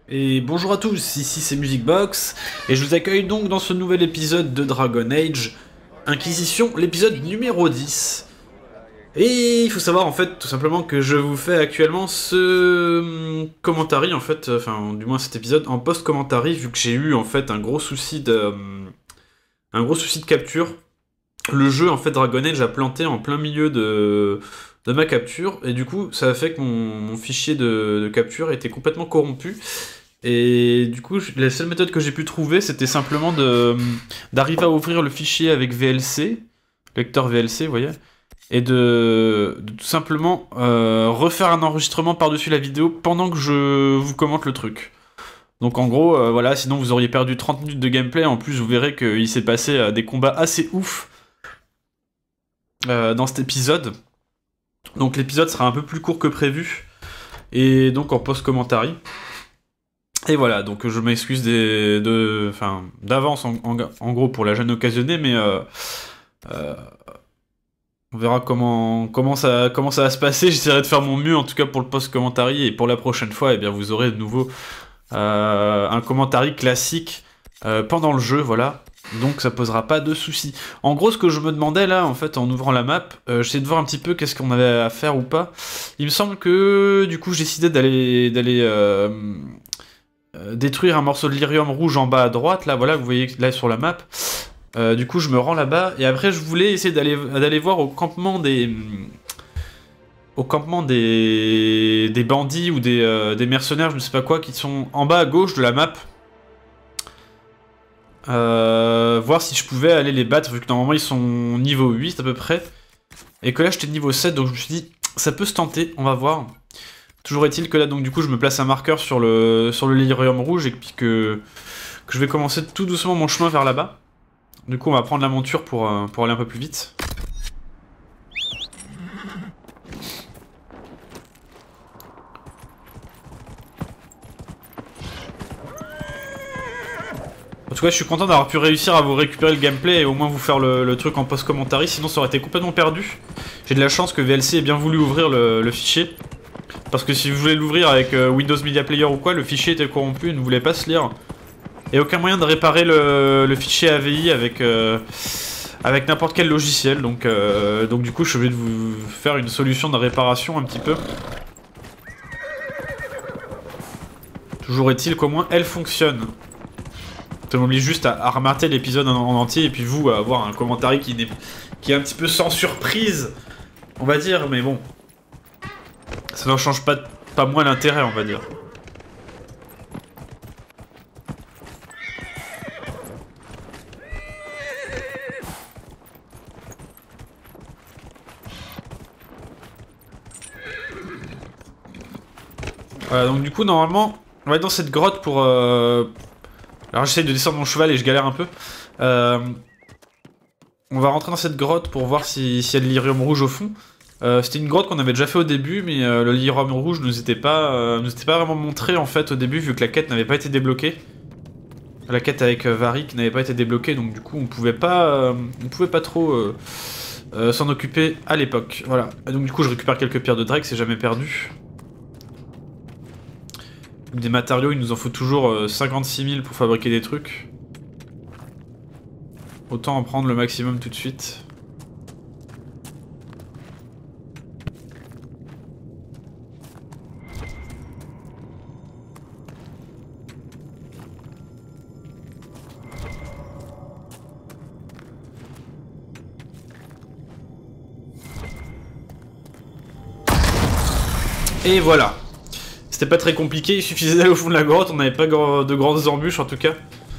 Et bonjour à tous, ici c'est Musicbox, et je vous accueille donc dans ce nouvel épisode de Dragon Age Inquisition, l'épisode numéro 10. Et il faut savoir en fait tout simplement que je vous fais actuellement ce commentary en fait, enfin du moins cet épisode en post-commentary vu que j'ai eu en fait un gros souci de capture. Le jeu en fait Dragon Age a planté en plein milieu de ma capture et du coup ça a fait que mon fichier de capture était complètement corrompu. Et du coup, la seule méthode que j'ai pu trouver, c'était simplement d'arriver à ouvrir le fichier avec VLC, lecteur VLC, vous voyez, et de tout simplement refaire un enregistrement par-dessus la vidéo pendant que je vous commente le truc. Donc en gros, voilà, sinon vous auriez perdu 30 minutes de gameplay. En plus, vous verrez qu'il s'est passé des combats assez ouf dans cet épisode. Donc l'épisode sera un peu plus court que prévu. Et donc en post-commentary. Et voilà, donc je m'excuse d'avance en gros pour la gêne occasionnée, mais euh, on verra comment ça va se passer. J'essaierai de faire mon mieux en tout cas pour le post-commentary, et pour la prochaine fois, eh bien, vous aurez de nouveau un commentary classique pendant le jeu, voilà. Donc ça posera pas de soucis. En gros, ce que je me demandais là, en fait, en ouvrant la map, j'essayais de voir un petit peu qu'est-ce qu'on avait à faire ou pas. Il me semble que du coup, j'ai décidé d'aller détruire un morceau de lyrium rouge en bas à droite, là, voilà, vous voyez là sur la map. Du coup, je me rends là-bas, et après, je voulais essayer d'aller voir au campement des bandits ou des mercenaires, je ne sais pas quoi, qui sont en bas à gauche de la map. Voir si je pouvais aller les battre, vu que normalement ils sont niveau 8 à peu près. Et que là, j'étais niveau 7, donc je me suis dit, ça peut se tenter, on va voir. Toujours est-il que là, donc du coup, je me place un marqueur sur le lyrium rouge et puis que je vais commencer tout doucement mon chemin vers là-bas. Du coup, on va prendre la monture pour aller un peu plus vite. En tout cas, je suis content d'avoir pu réussir à vous récupérer le gameplay et au moins vous faire le truc en post-commentary, sinon ça aurait été complètement perdu. J'ai de la chance que VLC ait bien voulu ouvrir le fichier. Parce que si vous voulez l'ouvrir avec Windows Media Player ou quoi, le fichier était corrompu et ne voulait pas se lire. Et aucun moyen de réparer le fichier AVI avec n'importe quel logiciel. Donc du coup, je suis obligé de vous faire une solution de réparation un petit peu. Toujours est-il qu'au moins elle fonctionne. Ça m'oblige juste à remater l'épisode en entier et puis vous à avoir un commentaire qui est un petit peu sans surprise, on va dire, mais bon. Ça n'en change pas moins l'intérêt, on va dire. Voilà, donc du coup, normalement, on va être dans cette grotte pour... Alors j'essaye de descendre mon cheval et je galère un peu. On va rentrer dans cette grotte pour voir s'il y a de l'lyrium rouge au fond. C'était une grotte qu'on avait déjà fait au début, mais le lyrium rouge nous était pas vraiment montré en fait au début, vu que la quête n'avait pas été débloquée. La quête avec Varric n'avait pas été débloquée, donc du coup on pouvait pas trop s'en occuper à l'époque. Voilà. Et donc du coup je récupère quelques pierres de Drake, c'est jamais perdu. Des matériaux, il nous en faut toujours 56 000 pour fabriquer des trucs. Autant en prendre le maximum tout de suite. Et voilà. C'était pas très compliqué, il suffisait d'aller au fond de la grotte, on n'avait pas de grandes embûches en tout cas.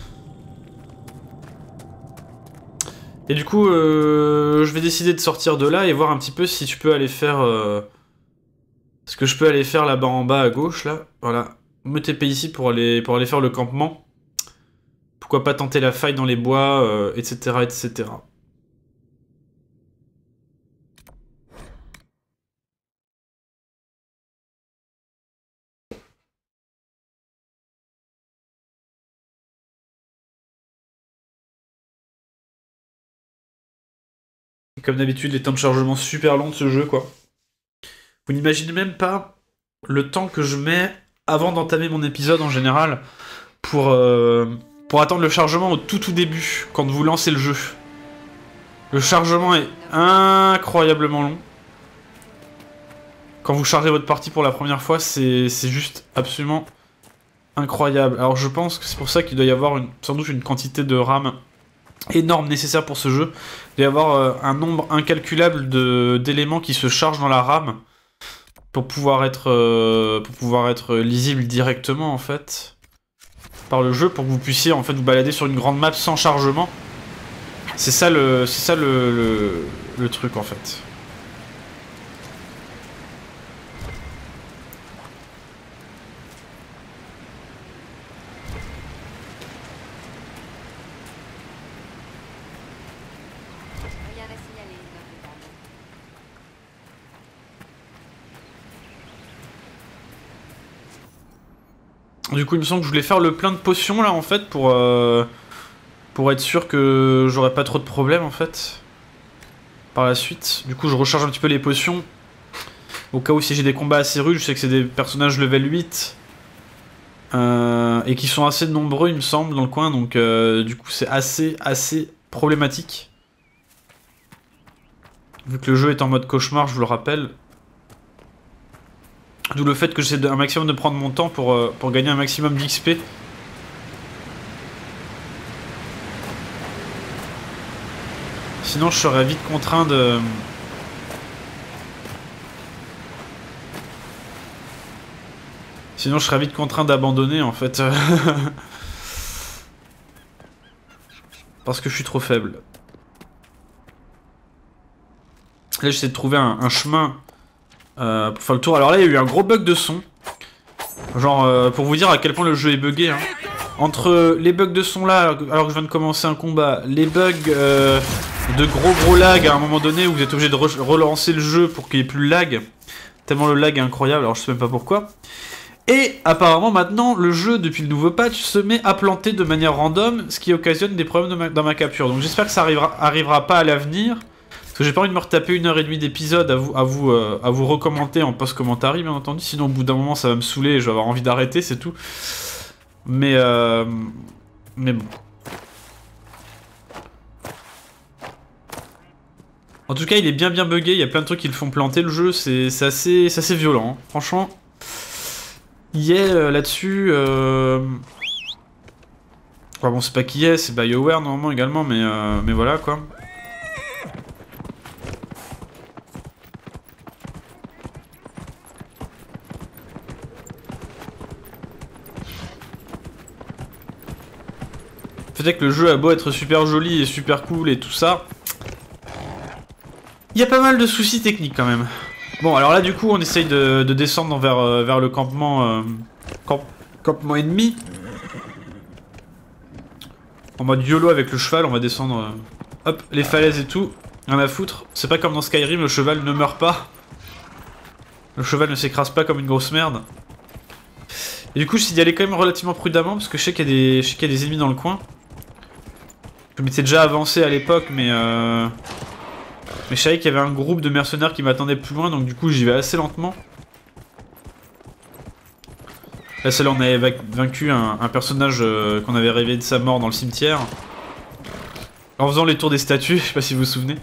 Et du coup, je vais décider de sortir de là et voir un petit peu si je peux aller faire... ce que je peux aller faire là-bas en bas à gauche, là. Voilà. Me TP ici pour aller faire le campement. Pourquoi pas tenter la faille dans les bois, etc., etc. Comme d'habitude, les temps de chargement super longs de ce jeu, quoi. Vous n'imaginez même pas le temps que je mets avant d'entamer mon épisode en général, pour attendre le chargement au tout début, quand vous lancez le jeu. Le chargement est incroyablement long. Quand vous chargez votre partie pour la première fois, c'est juste absolument incroyable. Alors je pense que c'est pour ça qu'il doit y avoir sans doute une quantité de RAM énorme nécessaire pour ce jeu. Il doit y avoir un nombre incalculable d'éléments qui se chargent dans la RAM pour pouvoir être lisible directement en fait par le jeu, pour que vous puissiez en fait vous balader sur une grande map sans chargement. C'est ça le truc en fait. Du coup, il me semble que je voulais faire le plein de potions là en fait pour être sûr que j'aurais pas trop de problèmes en fait par la suite. Du coup, je recharge un petit peu les potions au cas où si j'ai des combats assez rudes. Je sais que c'est des personnages level 8 et qui sont assez nombreux, il me semble, dans le coin. Donc, du coup, c'est assez problématique. Vu que le jeu est en mode cauchemar, je vous le rappelle. D'où le fait que j'essaie un maximum de prendre mon temps pour gagner un maximum d'XP. Sinon je serais vite contraint de... Sinon je serais vite contraint d'abandonner en fait. Parce que je suis trop faible. Là j'essaie de trouver un chemin pour faire le tour. Alors là il y a eu un gros bug de son. Genre pour vous dire à quel point le jeu est buggé hein. Entre les bugs de son là, alors que je viens de commencer un combat, les bugs de gros lag à un moment donné où vous êtes obligé de relancer le jeu pour qu'il n'y ait plus de lag. Tellement le lag est incroyable, alors je sais même pas pourquoi. Et apparemment maintenant le jeu depuis le nouveau patch se met à planter de manière random, ce qui occasionne des problèmes dans ma capture. Donc j'espère que ça arrivera pas à l'avenir. Parce que j'ai pas envie de me retaper 1h30 d'épisode à vous recommander en post-commentary bien entendu. Sinon au bout d'un moment ça va me saouler et je vais avoir envie d'arrêter, c'est tout. Mais bon. En tout cas, il est bien bugué, il y a plein de trucs qui le font planter le jeu, c'est assez violent. Hein. Franchement, il est là-dessus... Enfin bon, c'est pas qui est, c'est BioWare normalement également, mais voilà quoi. Peut-être que le jeu a beau être super joli et super cool et tout ça, il y a pas mal de soucis techniques quand même. Bon, alors là du coup on essaye de descendre vers le campement campement ennemi. En mode YOLO avec le cheval, on va descendre hop, les falaises et tout. Rien à foutre. C'est pas comme dans Skyrim, le cheval ne meurt pas. Le cheval ne s'écrase pas comme une grosse merde. Et du coup j'essaie d'y aller quand même relativement prudemment parce que je sais qu'il y a des ennemis dans le coin. Je m'étais déjà avancé à l'époque, mais je savais qu'il y avait un groupe de mercenaires qui m'attendait plus loin, donc du coup j'y vais assez lentement. Là, celle-là, on avait vaincu un personnage qu'on avait rêvé de sa mort dans le cimetière. En faisant les tours des statues, je sais pas si vous vous souvenez.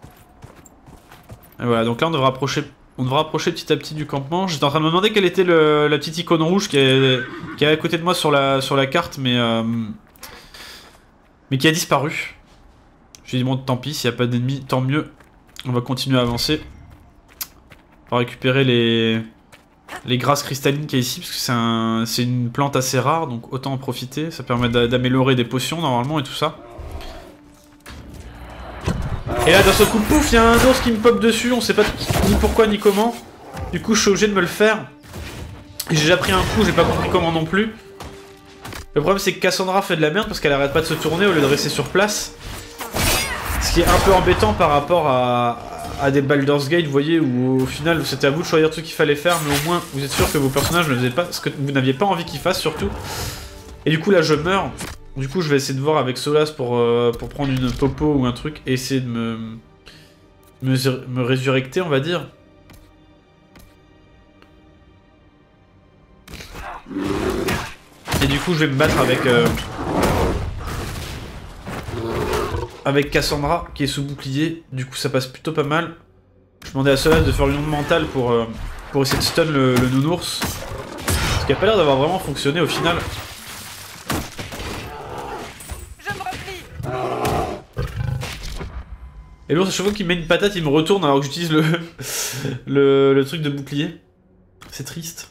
Et voilà, donc là on devra approcher petit à petit du campement. J'étais en train de me demander quelle était la petite icône rouge qui est à côté de moi sur la carte, mais qui a disparu. J'ai dit bon tant pis, s'il n'y a pas d'ennemis, tant mieux. On va continuer à avancer. On va récupérer les grâces cristallines qu'il y a ici, parce que c'est une plante assez rare, donc autant en profiter. Ça permet d'améliorer des potions normalement et tout ça. Et là d'un seul coup, pouf, il y a un ours qui me pop dessus, on sait pas ni pourquoi ni comment. Du coup je suis obligé de me le faire. J'ai déjà pris un coup, j'ai pas compris comment non plus. Le problème c'est que Cassandra fait de la merde parce qu'elle arrête pas de se tourner au lieu de rester sur place. Ce qui est un peu embêtant par rapport à des Baldur's Gate, vous voyez, où au final c'était à vous de choisir ce qu'il fallait faire, mais au moins vous êtes sûr que vos personnages ne faisaient pas ce que vous n'aviez pas envie qu'ils fassent surtout. Et du coup là je meurs. Du coup je vais essayer de voir avec Solas pour prendre une popo ou un truc et essayer de me résurrecter on va dire. du coup, je vais me battre avec Cassandra qui est sous bouclier. Du coup, ça passe plutôt pas mal. Je demandais à Solal de faire une onde mentale pour essayer de stun le nounours. Ce qui a pas l'air d'avoir vraiment fonctionné au final. Et l'ours, à chaque fois qu'il met une patate, il me retourne alors que j'utilise le truc de bouclier. C'est triste.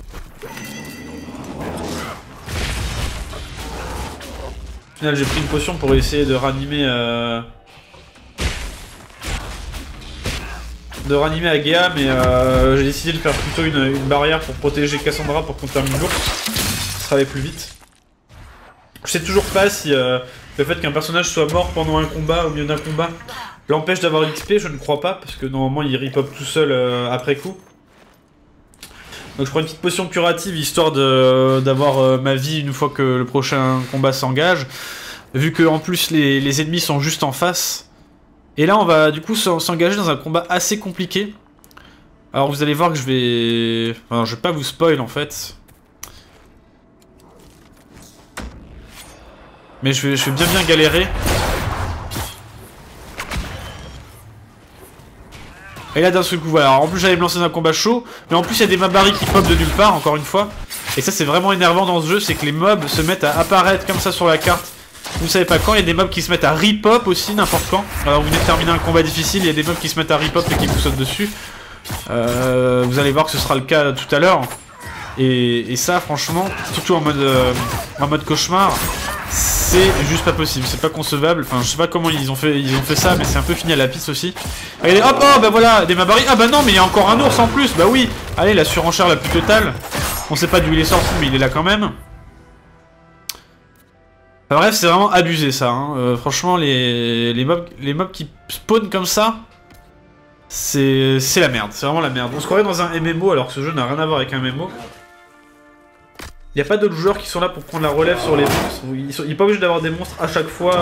Au final, j'ai pris une potion pour essayer de ranimer Agea, mais j'ai décidé de faire plutôt une barrière pour protéger Cassandra pour qu'on termine l'ours. Ce sera aller plus vite. Je sais toujours pas si le fait qu'un personnage soit mort pendant un combat, au milieu d'un combat, l'empêche d'avoir l'XP. Je ne crois pas, parce que normalement il repop tout seul après coup. Donc je prends une petite potion curative histoire d'avoir ma vie une fois que le prochain combat s'engage. Vu que en plus les ennemis sont juste en face. Et là on va du coup s'engager dans un combat assez compliqué. Alors vous allez voir que je vais... Enfin je vais pas vous spoil en fait. Mais je vais bien galérer. Et là d'un seul coup voilà, alors, en plus j'allais me lancer dans un combat chaud, mais en plus il y a des mabari qui pop de nulle part encore une fois. Et ça c'est vraiment énervant dans ce jeu, c'est que les mobs se mettent à apparaître comme ça sur la carte. Vous savez pas quand, il y a des mobs qui se mettent à repop aussi n'importe quand. Alors vous venez de terminer un combat difficile, il y a des mobs qui se mettent à repop et qui vous sautent dessus. Vous allez voir que ce sera le cas tout à l'heure. Et ça franchement, surtout en mode cauchemar, c'est juste pas possible, c'est pas concevable. Enfin je sais pas comment ils ont fait ça, mais c'est un peu fini à la piste aussi. Regardez, hop, oh bah voilà, des mabari. Ah bah non mais il y a encore un ours en plus, bah oui. Allez, la surenchère la plus totale. On sait pas d'où il est sorti mais il est là quand même. Enfin, bref, c'est vraiment abusé ça, hein. Franchement les mobs qui spawnent comme ça, c'est la merde, c'est vraiment la merde. On se croirait dans un MMO alors que ce jeu n'a rien à voir avec un MMO. Il n'y a pas d'autres joueurs qui sont là pour prendre la relève sur les monstres. Il n'est pas obligé d'avoir des monstres à chaque fois.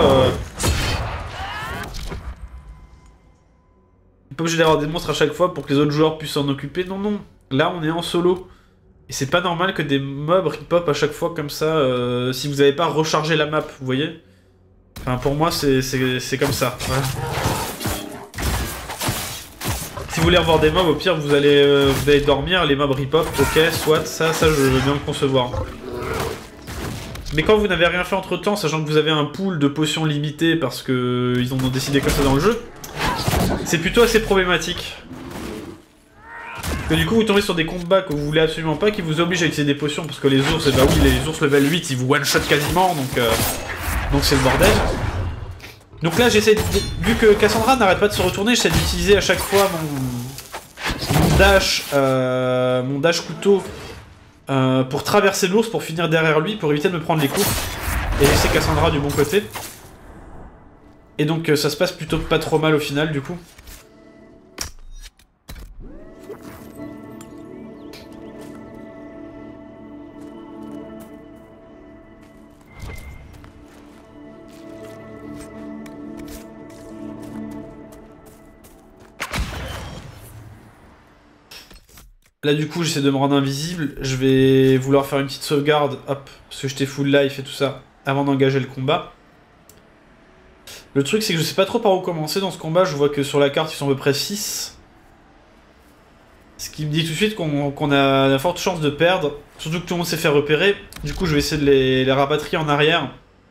Il n'est pas obligé d'avoir des monstres à chaque fois pour que les autres joueurs puissent s'en occuper. Non, non. Là, on est en solo. Et c'est pas normal que des mobs repop à chaque fois comme ça si vous n'avez pas rechargé la map, vous voyez. Enfin, pour moi, c'est comme ça. Voilà. Si vous voulez revoir des mobs, au pire, vous allez dormir, les mobs repop, ok, soit, ça je veux bien le concevoir. Mais quand vous n'avez rien fait entre temps, sachant que vous avez un pool de potions limité parce que ils en ont décidé comme ça dans le jeu, c'est plutôt assez problématique. Que du coup vous tombez sur des combats que vous voulez absolument pas, qui vous obligent à utiliser des potions, parce que les ours, bah oui, les ours level 8 ils vous one shot quasiment, donc c'est le bordel. Donc là j'essaie, vu que Cassandra n'arrête pas de se retourner, j'essaie d'utiliser à chaque fois mon dash couteau pour traverser l'ours, pour finir derrière lui, pour éviter de me prendre les coups, et laisser Cassandra du bon côté. Et donc ça se passe plutôt pas trop mal au final du coup. Là du coup j'essaie de me rendre invisible, je vais vouloir faire une petite sauvegarde, hop, parce que j'étais full life et tout ça, avant d'engager le combat. Le truc c'est que je sais pas trop par où commencer dans ce combat, je vois que sur la carte ils sont à peu près 6. Ce qui me dit tout de suite qu'on a la forte chance de perdre, surtout que tout le monde s'est fait repérer, du coup je vais essayer de les rapatrier en arrière.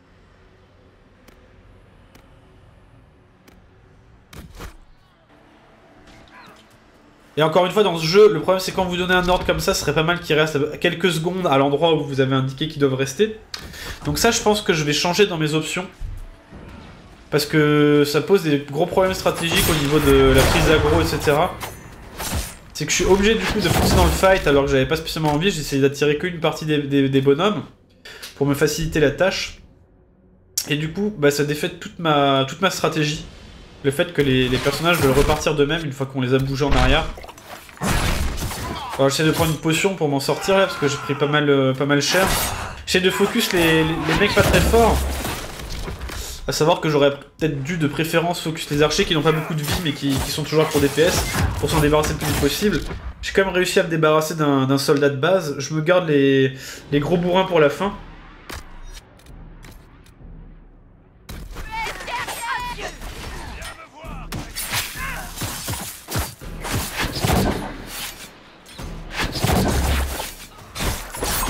Et encore une fois, dans ce jeu, le problème c'est quand vous donnez un ordre comme ça, ce serait pas mal qu'il reste quelques secondes à l'endroit où vous avez indiqué qu'ils doivent rester. Donc ça, je pense que je vais changer dans mes options. Parce que ça pose des gros problèmes stratégiques au niveau de la prise d'aggro, etc. C'est que je suis obligé du coup de foncer dans le fight alors que j'avais pas spécialement envie, j'ai essayé d'attirer qu'une partie des bonhommes pour me faciliter la tâche. Et du coup, bah, ça défait toute ma stratégie. Le fait que les personnages veulent repartir d'eux-mêmes une fois qu'on les a bougés en arrière. Alors j'essaie de prendre une potion pour m'en sortir là parce que j'ai pris pas mal cher. J'essaie de focus les mecs pas très forts. À savoir que j'aurais peut-être dû de préférence focus les archers qui n'ont pas beaucoup de vie mais qui sont toujours là pour DPS, pour s'en débarrasser le plus vite possible. J'ai quand même réussi à me débarrasser d'un soldat de base. Je me garde les gros bourrins pour la fin.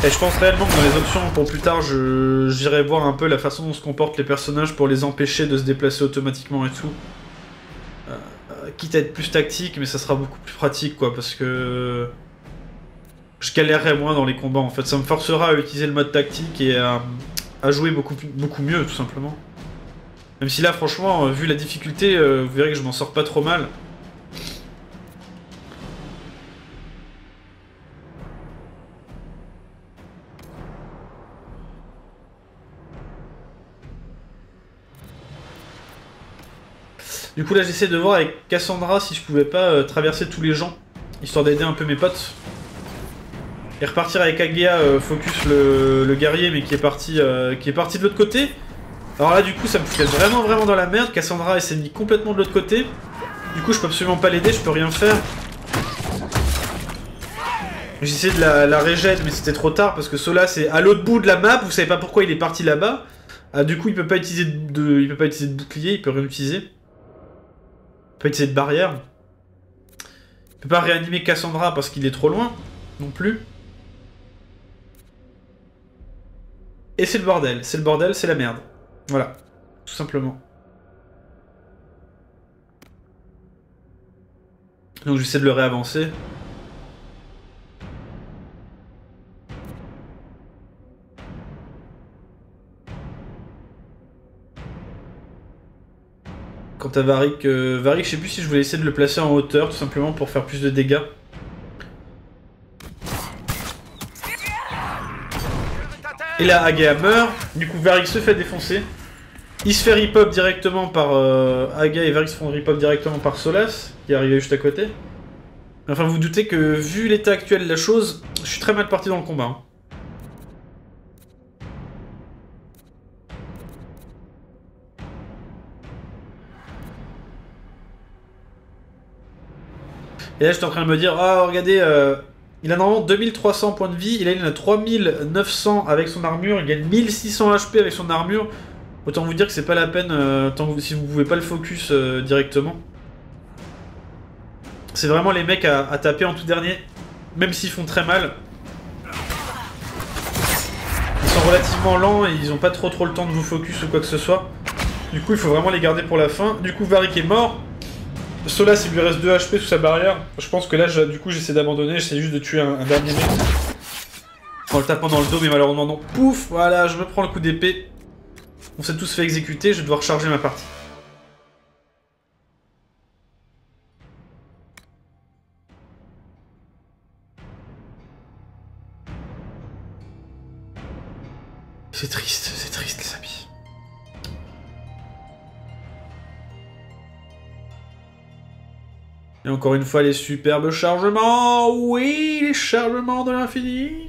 Et je pense réellement que dans les options pour plus tard, j'irai voir un peu la façon dont se comportent les personnages pour les empêcher de se déplacer automatiquement et tout. Quitte à être plus tactique, mais ça sera beaucoup plus pratique quoi, parce que je galérerai moins dans les combats en fait. Ça me forcera à utiliser le mode tactique et à jouer beaucoup mieux tout simplement. Même si là franchement, vu la difficulté, vous verrez que je m'en sors pas trop mal. Du coup là j'essaie de voir avec Cassandra si je pouvais pas traverser tous les gens, histoire d'aider un peu mes potes. Et repartir avec Agea, focus le guerrier, mais qui est parti de l'autre côté. Alors là du coup ça me fout vraiment dans la merde. Cassandra elle s'est mise complètement de l'autre côté. Du coup je peux absolument pas l'aider, je peux rien faire. J'ai essayé de la régène mais c'était trop tard parce que Solas est à l'autre bout de la map, vous savez pas pourquoi il est parti là-bas. Ah, du coup il peut pas utiliser de bouclier, il peut rien utiliser. Il peut pas utiliser de barrière. Il peut pas réanimer Cassandra parce qu'il est trop loin non plus. Et c'est le bordel, c'est la merde. Voilà, tout simplement. Donc j'essaie de le réavancer. Quant à Varric, je sais plus si je voulais essayer de le placer en hauteur, tout simplement pour faire plus de dégâts. Et là, Agea meurt. Du coup, Varric se fait défoncer. Il se fait rip-up directement par Agea et Varric se font rip-up directement par Solas, qui est arrivé juste à côté. Enfin, vous vous doutez que, vu l'état actuel de la chose, je suis très mal parti dans le combat. Hein. Et là, j'étais en train de me dire, oh, regardez, il a normalement 2300 points de vie, et là, il en a 3900 avec son armure, il gagne 1600 HP avec son armure. Autant vous dire que c'est pas la peine si vous pouvez pas le focus directement. C'est vraiment les mecs à taper en tout dernier, même s'ils font très mal. Ils sont relativement lents et ils ont pas trop le temps de vous focus ou quoi que ce soit. Du coup, il faut vraiment les garder pour la fin. Du coup, Varric est mort. Solas, il lui reste 2 HP sous sa barrière. Je pense que là, du coup, j'essaie d'abandonner. J'essaie juste de tuer un dernier mec. En le tapant dans le dos, mais malheureusement non. Pouf, voilà, je me prends le coup d'épée. On s'est tous fait exécuter, je vais devoir charger ma partie. C'est triste les amis. Et encore une fois les superbes chargements. Oui, les chargements de l'infini.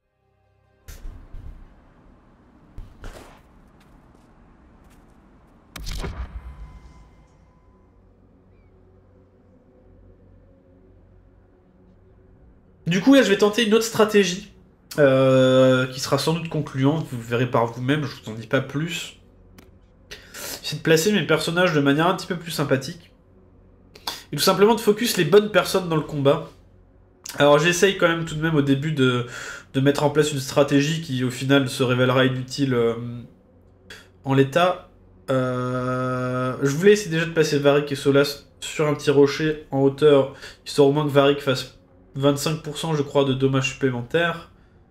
Du coup là je vais tenter une autre stratégie qui sera sans doute concluante, vous verrez par vous-même, je vous en dis pas plus. C'est de placer mes personnages de manière un petit peu plus sympathique. Et tout simplement de focus les bonnes personnes dans le combat. Alors j'essaye quand même tout de même au début de mettre en place une stratégie qui au final se révélera inutile en l'état. Je voulais essayer déjà de placer Varric et Solas sur un petit rocher en hauteur, histoire au moins que Varric fasse 25% je crois de dommages supplémentaires.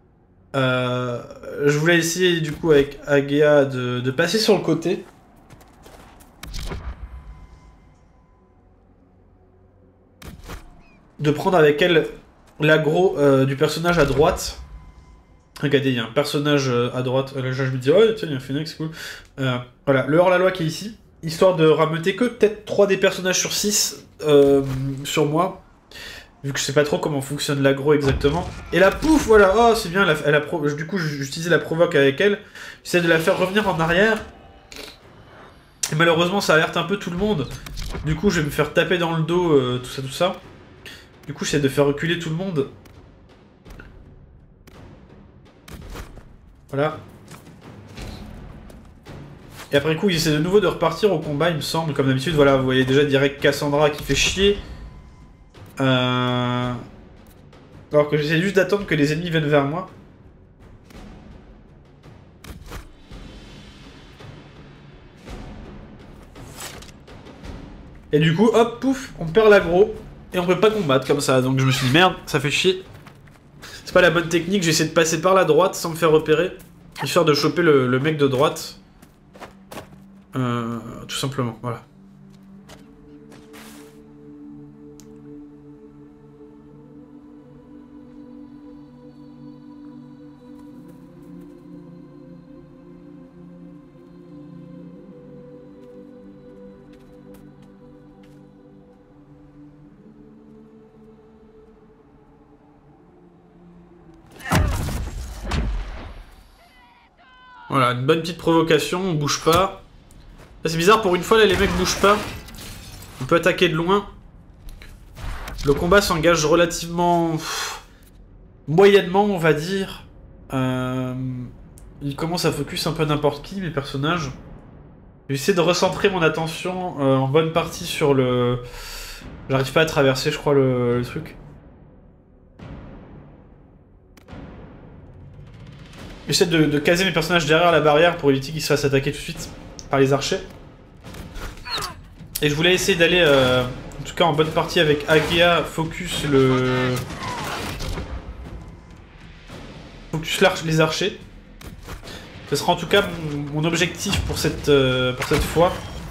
Je voulais essayer du coup avec Agea de passer sur le côté. De prendre avec elle l'aggro du personnage à droite. Regardez, il y a un personnage à droite. Là, je me dis, oh tiens, il y a un phoenix, c'est cool. Voilà, le hors-la-loi qui est ici. Histoire de rameuter que peut-être 3 des personnages sur 6 sur moi. Vu que je sais pas trop comment fonctionne l'aggro exactement. Et là, pouf, voilà, oh c'est bien, du coup j'utilisais la provoque avec elle. J'essaie de la faire revenir en arrière. Et malheureusement ça alerte un peu tout le monde. Du coup je vais me faire taper dans le dos, tout ça. Du coup j'essaie de faire reculer tout le monde. Voilà. Et après coup, il essaie de nouveau de repartir au combat, il me semble, comme d'habitude. Voilà, vous voyez déjà direct Cassandra qui fait chier. Alors que j'essaie juste d'attendre que les ennemis viennent vers moi. Et du coup, hop, pouf, on perd l'aggro. Et on peut pas combattre comme ça. Donc je me suis dit, merde, ça fait chier. C'est pas la bonne technique, j'ai essayé de passer par la droite sans me faire repérer. Histoire de choper le mec de droite. Tout simplement, voilà. Voilà, une bonne petite provocation, on bouge pas. C'est bizarre, pour une fois, là, les mecs bougent pas. On peut attaquer de loin. Le combat s'engage relativement... moyennement, on va dire. Il commence à focus un peu n'importe qui, mes personnages. J'essaie de recentrer mon attention en bonne partie sur le... J'arrive pas à traverser, je crois, le truc. J'essaie de caser mes personnages derrière la barrière pour éviter qu'ils se fassent attaquer tout de suite par les archers. Et je voulais essayer d'aller, en tout cas en bonne partie avec Agea, focus les archers. Ce sera en tout cas mon objectif pour cette fois.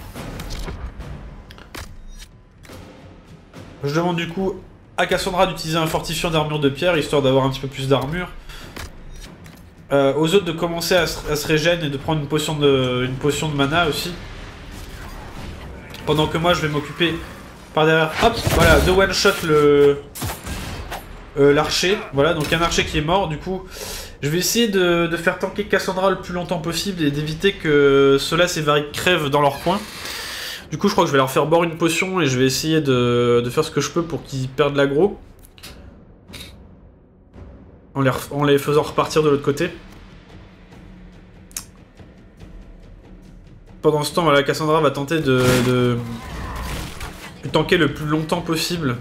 Je demande du coup à Cassandra d'utiliser un fortifiant d'armure de pierre, histoire d'avoir un petit peu plus d'armure. Aux autres de commencer à se régène et de prendre une potion de mana aussi. Pendant que moi je vais m'occuper par derrière. Hop, voilà, de one shot l'archer. Voilà, donc un archer qui est mort. Du coup, je vais essayer de faire tanker Cassandra le plus longtemps possible et d'éviter que Solas et Varric crèvent dans leur coin. Du coup, je crois que je vais leur faire boire une potion et je vais essayer de faire ce que je peux pour qu'ils perdent l'aggro. En les faisant repartir de l'autre côté. Pendant ce temps, voilà, Cassandra va tenter de tanker le plus longtemps possible.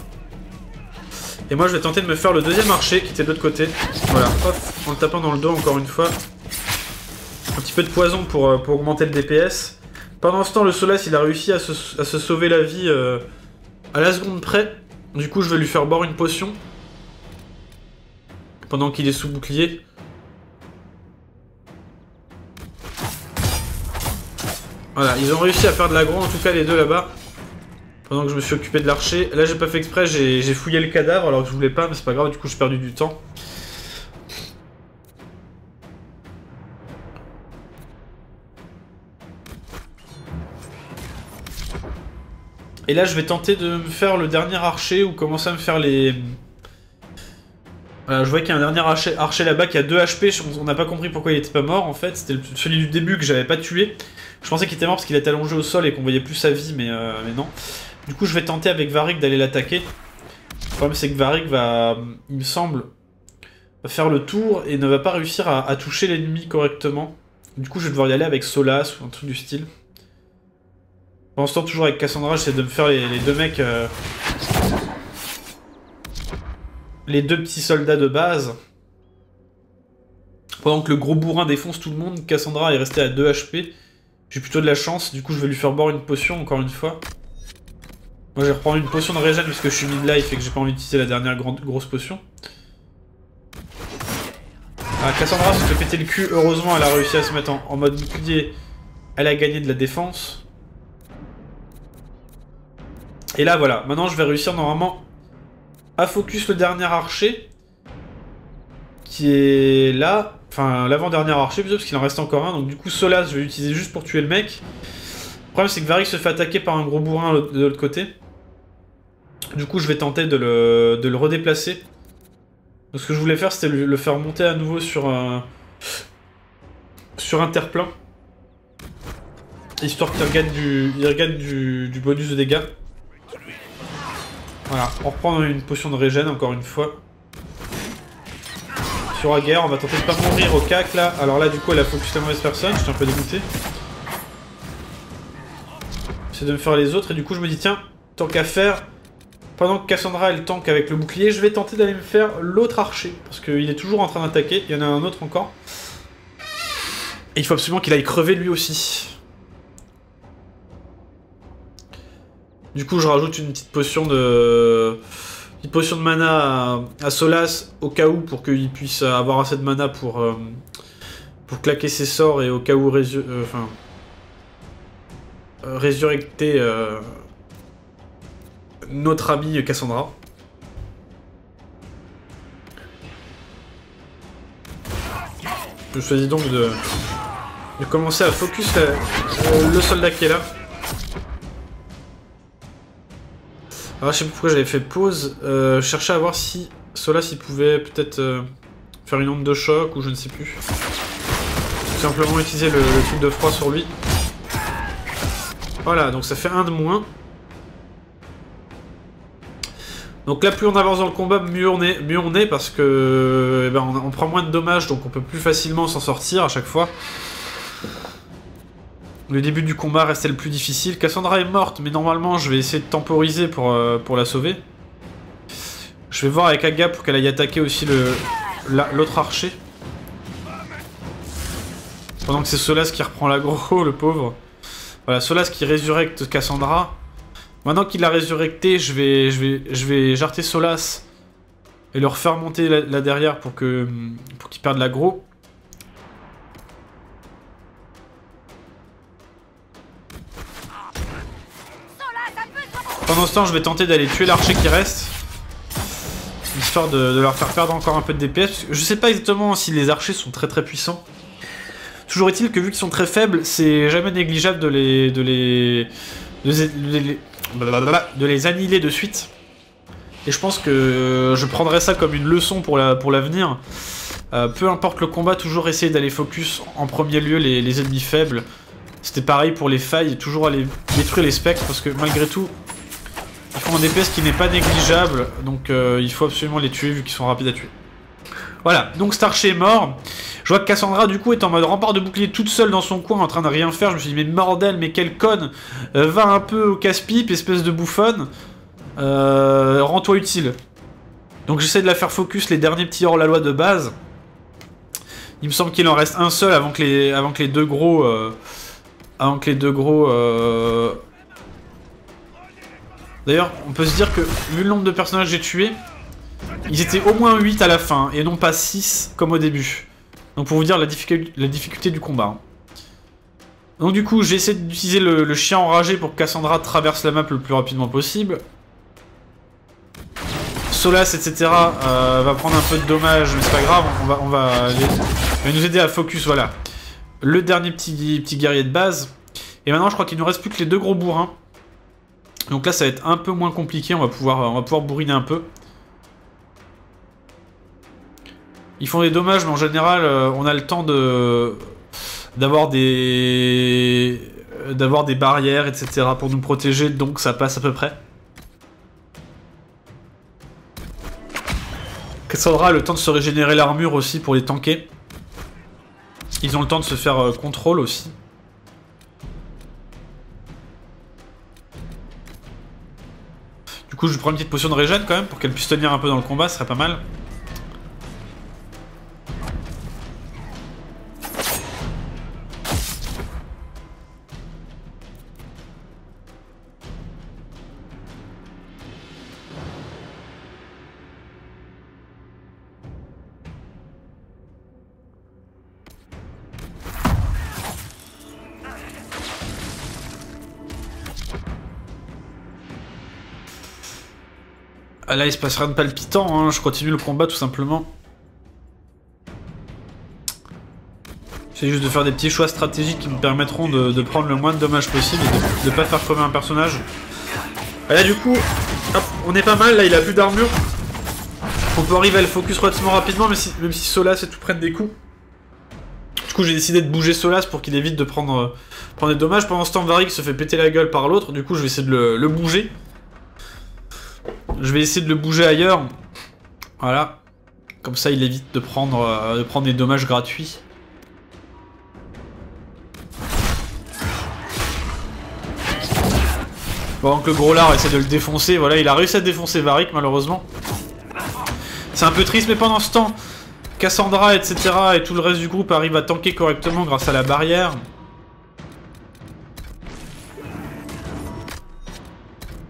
Et moi, je vais tenter de me faire le deuxième archer qui était de l'autre côté. Voilà, hop, en le tapant dans le dos encore une fois. Un petit peu de poison pour augmenter le DPS. Pendant ce temps, le Solas, il a réussi à se sauver la vie à la seconde près. Du coup, je vais lui faire boire une potion. Pendant qu'il est sous bouclier. Voilà, ils ont réussi à faire de l'aggro, en tout cas les deux là-bas. Pendant que je me suis occupé de l'archer. Là, j'ai pas fait exprès, j'ai fouillé le cadavre alors que je voulais pas, mais c'est pas grave, du coup j'ai perdu du temps. Et là, je vais tenter de me faire le dernier archer ou commencer à me faire les... Voilà, je vois qu'il y a un dernier archer là-bas qui a 2 HP, on n'a pas compris pourquoi il était pas mort en fait, c'était celui du début que j'avais pas tué. Je pensais qu'il était mort parce qu'il était allongé au sol et qu'on voyait plus sa vie, mais non. Du coup je vais tenter avec Varric d'aller l'attaquer. Le problème c'est que Varric va, il me semble, faire le tour et ne va pas réussir à toucher l'ennemi correctement. Du coup je vais devoir y aller avec Solas ou un truc du style. Pendant ce temps, toujours avec Cassandra, j'essaie de me faire les deux mecs... les deux petits soldats de base. Pendant que le gros bourrin défonce tout le monde, Cassandra est restée à 2 HP. J'ai plutôt de la chance, du coup je vais lui faire boire une potion encore une fois. Moi je vais reprendre une potion de régène parce que je suis mid-life et que j'ai pas envie d'utiliser la dernière grosse potion. Ah, Cassandra se fait péter le cul, heureusement elle a réussi à se mettre en mode bouclier. Elle a gagné de la défense. Et là voilà, maintenant je vais réussir normalement à focus le dernier archer. Qui est là. Enfin, l'avant-dernier archer plutôt, parce qu'il en reste encore un. Donc du coup, Solas, je vais l'utiliser juste pour tuer le mec. Le problème, c'est que Varric se fait attaquer par un gros bourrin de l'autre côté. Du coup, je vais tenter de le redéplacer. Donc, ce que je voulais faire, c'était le faire monter à nouveau sur un terre-plein. Histoire qu'il regagne du bonus de dégâts. Voilà, on reprend une potion de régène encore une fois. Sur Aguerre, on va tenter de pas mourir au cac là. Alors là, du coup, elle a focus la mauvaise personne, j'étais un peu dégoûté. J'essaie de me faire les autres, et du coup, je me dis, tiens, tant qu'à faire, pendant que Cassandra elle tank avec le bouclier, je vais tenter d'aller me faire l'autre archer. Parce qu'il est toujours en train d'attaquer, il y en a un autre encore. Et il faut absolument qu'il aille crever lui aussi. Du coup, je rajoute une petite potion de... Une potion de mana à Solas, au cas où, pour qu'il puisse avoir assez de mana pour claquer ses sorts et au cas où résurrecter notre amie Cassandra. Je choisis donc de commencer à focus le soldat qui est là. Alors je sais pas pourquoi j'avais fait pause. Je cherchais à voir si Solas il pouvait peut-être faire une onde de choc ou je ne sais plus. Tout simplement utiliser le truc de froid sur lui. Voilà, donc ça fait un de moins. Donc là, plus on avance dans le combat, mieux on est parce que eh ben, on prend moins de dommages, donc on peut plus facilement s'en sortir à chaque fois. Le début du combat restait le plus difficile. Cassandra est morte, mais normalement, je vais essayer de temporiser pour la sauver. Je vais voir avec Aga pour qu'elle aille attaquer aussi l'autre archer. Pendant que c'est Solas qui reprend l'aggro, le pauvre. Voilà, Solas qui résurrecte Cassandra. Maintenant qu'il l'a résurrecté, je vais jarter Solas et le refaire monter là derrière pour qu'il perde l'aggro. Pendant ce temps, je vais tenter d'aller tuer l'archer qui reste. Histoire de leur faire perdre encore un peu de DPS. Parce que je sais pas exactement si les archers sont très très puissants. Toujours est-il que vu qu'ils sont très faibles, c'est jamais négligeable de les annihiler de suite. Et je pense que je prendrai ça comme une leçon pour l'avenir. Peu importe le combat, toujours essayer d'aller focus en premier lieu les ennemis faibles. C'était pareil pour les failles, toujours aller détruire les spectres parce que malgré tout, ils font un DPS qui n'est pas négligeable. Donc il faut absolument les tuer vu qu'ils sont rapides à tuer. Voilà, donc cet archer est mort. Je vois que Cassandra du coup est en mode rempart de bouclier toute seule dans son coin en train de rien faire. Je me suis dit mais bordel, mais quelle conne, va un peu au casse-pipe, espèce de bouffonne. Rends-toi utile. Donc j'essaie de la faire focus les derniers petits hors-la-loi de base. Il me semble qu'il en reste un seul avant que les deux gros... D'ailleurs, on peut se dire que vu le nombre de personnages que j'ai tués, ils étaient au moins 8 à la fin, et non pas 6 comme au début. Donc pour vous dire la difficulté du combat. Donc du coup, j'ai essayé d'utiliser le chien enragé pour que Cassandra traverse la map le plus rapidement possible. Solas, etc. Va prendre un peu de dommages, mais c'est pas grave, on va nous aider à focus, voilà. Le dernier petit guerrier de base. Et maintenant, je crois qu'il nous reste plus que les deux gros bourrins. Donc là, ça va être un peu moins compliqué, on va pouvoir bourriner un peu. Ils font des dommages, mais en général, on a le temps d'avoir des barrières, etc. pour nous protéger, donc ça passe à peu près. Cassandra a le temps de se régénérer l'armure aussi pour les tanker. Ils ont le temps de se faire contrôle aussi. Du coup, je prends une petite potion de régène quand même pour qu'elle puisse tenir un peu dans le combat, ce serait pas mal. Ah là, il se passe rien de palpitant, hein. Je continue le combat tout simplement. C'est juste de faire des petits choix stratégiques qui me permettront de prendre le moins de dommages possible et de pas faire crever un personnage. Et là du coup, hop, on est pas mal, là il a plus d'armure. On peut arriver à le focus relativement rapidement, même si Solas et tout prennent des coups. Du coup j'ai décidé de bouger Solas pour qu'il évite de prendre des dommages. Pendant ce temps, Varric se fait péter la gueule par l'autre, du coup je vais essayer de le bouger. Je vais essayer de le bouger ailleurs. Voilà. Comme ça, il évite de prendre des dommages gratuits. Bon, donc le gros lard essaie de le défoncer. Voilà, il a réussi à défoncer Varric, malheureusement. C'est un peu triste, mais pendant ce temps, Cassandra, etc. et tout le reste du groupe arrivent à tanker correctement grâce à la barrière.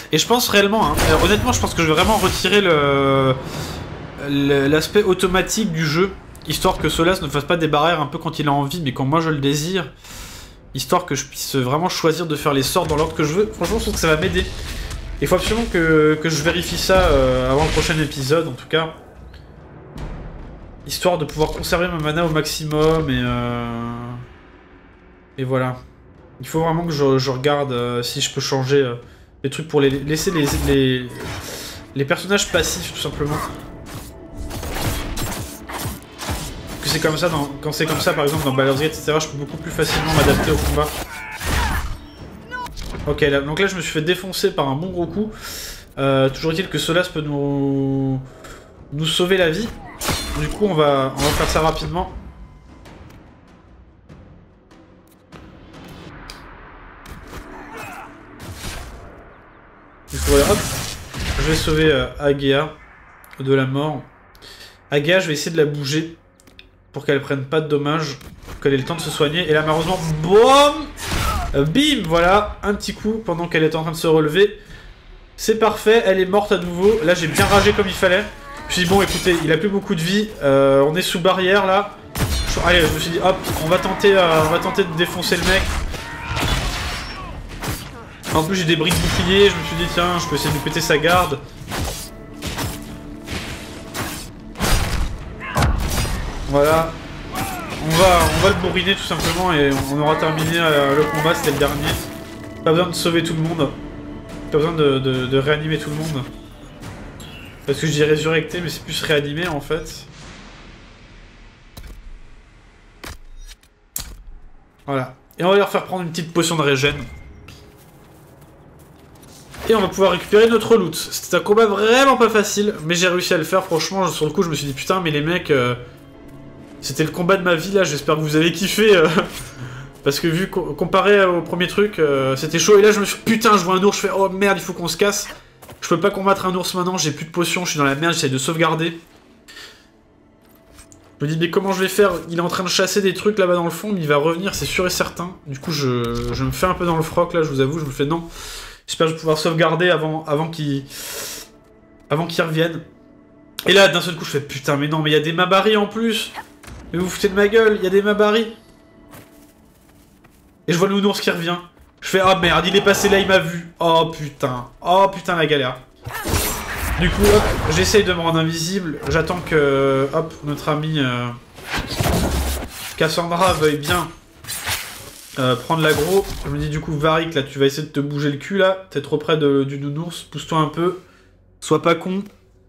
Et je pense réellement, hein, honnêtement, je pense que je vais vraiment retirer l'aspect automatique du jeu, histoire que Solas ne fasse pas des barrières un peu quand il a envie, mais quand moi je le désire, histoire que je puisse vraiment choisir de faire les sorts dans l'ordre que je veux. Franchement, je trouve que ça va m'aider. Il faut absolument que je vérifie ça avant le prochain épisode, en tout cas. Histoire de pouvoir conserver ma mana au maximum, et voilà. Il faut vraiment que je regarde si je peux changer les trucs pour laisser les personnages passifs, tout simplement. Que c'est comme ça, quand c'est comme ça, par exemple, dans Baldur's Gate, etc., je peux beaucoup plus facilement m'adapter au combat. Ok, là, donc là, je me suis fait défoncer par un bon gros coup. Toujours est-il que Solas peut nous sauver la vie. Du coup, on va faire ça rapidement. Du coup, voilà, hop. Je vais sauver Agea de la mort. Agea, je vais essayer de la bouger pour qu'elle prenne pas de dommages, pour qu'elle ait le temps de se soigner. Et là, malheureusement, boum, bim, voilà, un petit coup pendant qu'elle est en train de se relever. C'est parfait, elle est morte à nouveau. Là, j'ai bien ragé comme il fallait. Je me suis dit, bon, écoutez, il a plus beaucoup de vie. On est sous barrière, là. Allez, je me suis dit, hop, on va tenter de défoncer le mec. En plus, j'ai des briques boucliers. Je me suis dit, tiens, je peux essayer de lui péter sa garde. Voilà. On va le bourriner, tout simplement, et on aura terminé le combat. C'était le dernier. Pas besoin de sauver tout le monde. Pas besoin de réanimer tout le monde. Parce que je dis résurrecter, mais c'est plus réanimer en fait. Voilà. Et on va leur faire prendre une petite potion de régène. Et on va pouvoir récupérer notre loot. C'était un combat vraiment pas facile, mais j'ai réussi à le faire. Franchement, sur le coup, je me suis dit putain, mais les mecs... C'était le combat de ma vie là, j'espère que vous avez kiffé. Parce que vu comparé au premier truc, c'était chaud. Et là, je me suis putain, je vois un ours, je fais oh merde, il faut qu'on se casse. Je peux pas combattre un ours maintenant, j'ai plus de potions, je suis dans la merde, j'essaie de sauvegarder. Je me dis mais comment je vais faire? Il est en train de chasser des trucs là-bas dans le fond, mais il va revenir, c'est sûr et certain. Du coup, je me fais un peu dans le froc là, je vous avoue, je me fais non. J'espère que je vais pouvoir sauvegarder avant qu'il revienne. Et là, d'un seul coup, je fais putain, mais non, mais il y a des Mabari en plus. Mais vous vous foutez de ma gueule, il y a des Mabari. Et je vois le nounours qui revient. Je fais, oh merde, il est passé là, il m'a vu. Oh putain, la galère. Du coup, hop, j'essaye de me rendre invisible. J'attends que, hop, notre ami Cassandra veuille bien prendre l'aggro. Je me dis du coup, Varric, là, tu vas essayer de te bouger le cul, là. T'es trop près du nounours, pousse-toi un peu. Sois pas con.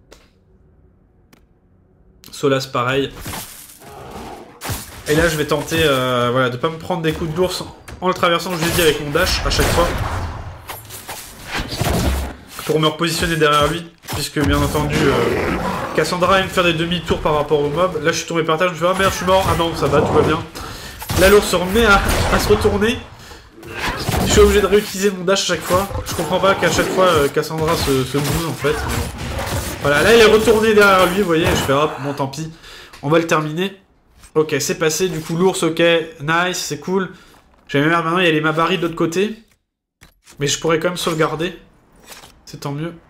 Solas, pareil. Et là, je vais tenter voilà, de pas me prendre des coups d'ours en le traversant, je l'ai dit, avec mon dash à chaque fois. Pour me repositionner derrière lui. Puisque, bien entendu, Cassandra aime faire des demi-tours par rapport au mob. Là, je suis tombé par terre, je me fais ah merde, je suis mort. Ah non, ça va, tout va bien. Là, l'ours se remet à se retourner. Je suis obligé de réutiliser mon dash à chaque fois. Je comprends pas qu'à chaque fois, Cassandra se bouge en fait. Voilà, là, il est retourné derrière lui, vous voyez. Je fais hop, bon, tant pis. On va le terminer. Ok, c'est passé, du coup l'ours, ok, nice, c'est cool. J'ai même maintenant il y a les Mabari de l'autre côté. Mais je pourrais quand même sauvegarder. C'est tant mieux.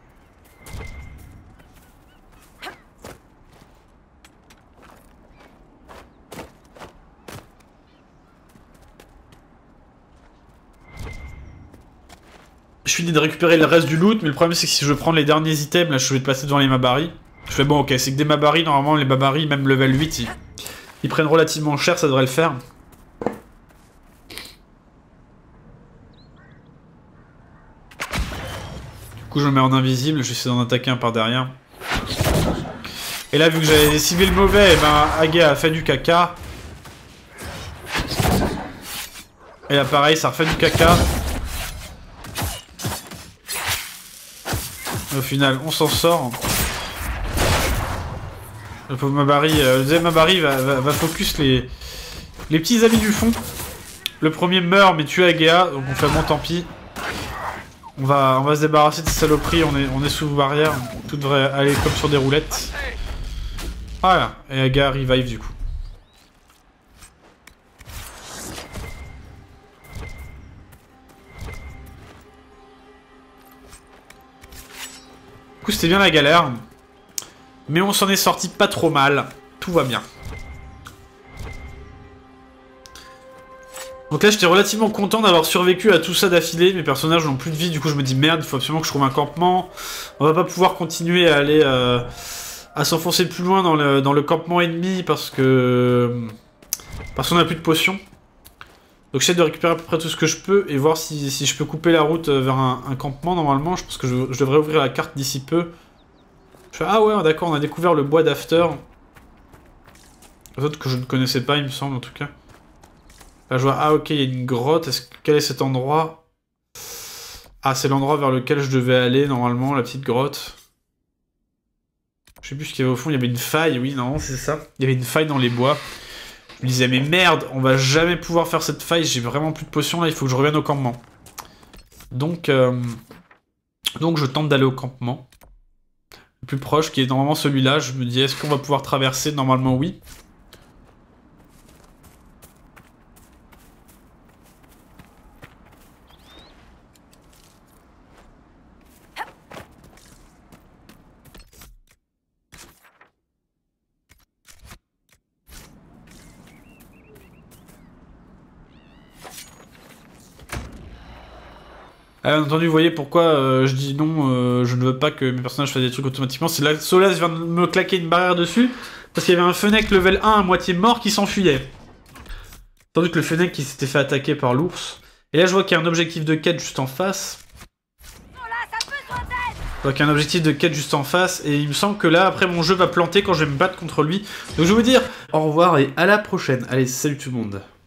Je finis de récupérer le reste du loot, mais le problème c'est que si je veux prendre les derniers items, là je vais passer devant les Mabari. Je fais bon ok, c'est que des Mabari, normalement les Mabari, même level 8, ils prennent relativement cher, ça devrait le faire. Du coup je me mets en invisible, j'essaie d'en attaquer un par derrière. Et là vu que j'avais ciblé le mauvais, et ben Agea a fait du caca. Et là pareil, ça refait du caca. Au final, on s'en sort. Le pauvre Mabari, le deuxième Mabari va focus les petits amis du fond. Le premier meurt mais tue Agea, donc on fait bon tant pis. On va se débarrasser de ces saloperies, on est sous barrière, tout devrait aller comme sur des roulettes. Voilà, et Agea revive du coup. coup, c'était bien la galère. Mais on s'en est sorti pas trop mal. Tout va bien. Donc là, j'étais relativement content d'avoir survécu à tout ça d'affilée. Mes personnages n'ont plus de vie, du coup je me dis merde, il faut absolument que je trouve un campement. On va pas pouvoir continuer à aller... à s'enfoncer plus loin dans le campement ennemi parce qu'on a plus de potions. Donc j'essaie de récupérer à peu près tout ce que je peux et voir si je peux couper la route vers un campement normalement. Je pense que je devrais ouvrir la carte d'ici peu. Je fais, ah ouais, d'accord, on a découvert le bois d'After. Autre que je ne connaissais pas, il me semble en tout cas. Là je vois, ah ok, il y a une grotte. Quel est cet endroit? Ah, c'est l'endroit vers lequel je devais aller normalement, la petite grotte. Je sais plus ce qu'il y avait au fond, il y avait une faille, oui, non, c'est ça. Il y avait une faille dans les bois. Je me disais, mais merde, on va jamais pouvoir faire cette faille, j'ai vraiment plus de potions là, il faut que je revienne au campement. Donc je tente d'aller au campement. Le plus proche, qui est normalement celui-là, je me dis, est-ce qu'on va pouvoir traverser? Normalement, oui. Bien entendu, vous voyez pourquoi je dis non, je ne veux pas que mes personnages fassent des trucs automatiquement. C'est là que Solas vient de me claquer une barrière dessus, parce qu'il y avait un Fennec level 1 à moitié mort qui s'enfuyait. Tandis que le Fennec qui s'était fait attaquer par l'ours. Et là je vois qu'il y a un objectif de quête juste en face. Donc il y a un objectif de quête juste en face, et il me semble que là, après mon jeu va planter quand je vais me battre contre lui. Donc je vais vous dire au revoir et à la prochaine. Allez, salut tout le monde.